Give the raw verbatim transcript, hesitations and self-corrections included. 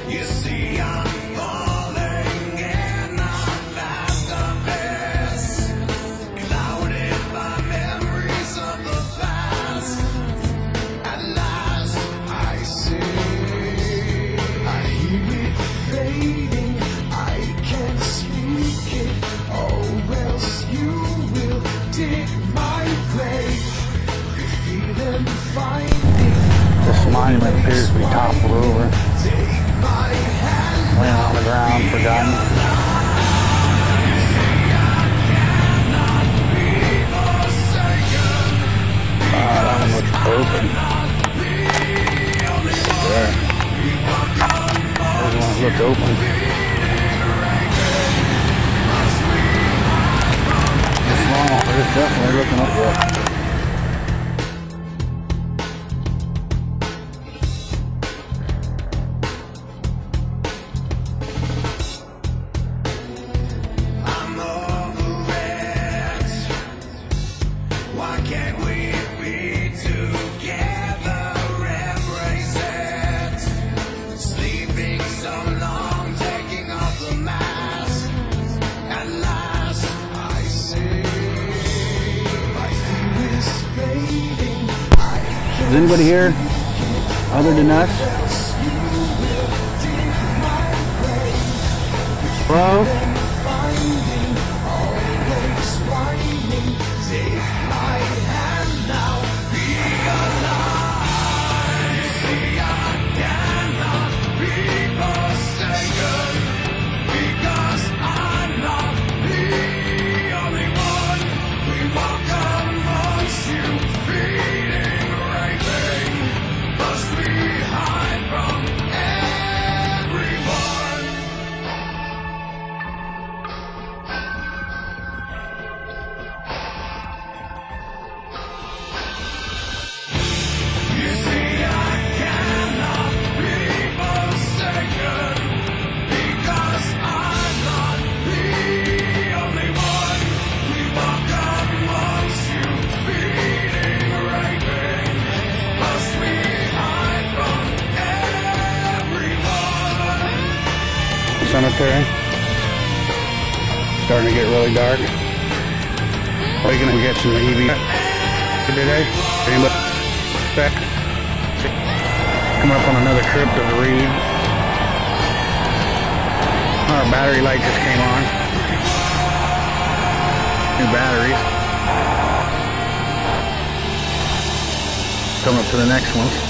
You see, I'm falling in a vast abyss, clouded by memories of the past. At last I see, I hear it fading, I can't speak it, or else you will dig my grave. Feel and finding. This monument appears to be toppled over, laying on the ground, forgotten. Ah, that one looks open. There. Those ones look open. This one is definitely looking up there. Why can't we be together, embrace it? Sleeping so long, taking off the mask. At last I see, my fear is fading. Is anybody here other than us? Bro? Cemetery. Starting to get really dark. Are you gonna get some E V today? Anybody back? Come up on another crypt of the reed. Our battery light just came on. New batteries. Coming up to the next one.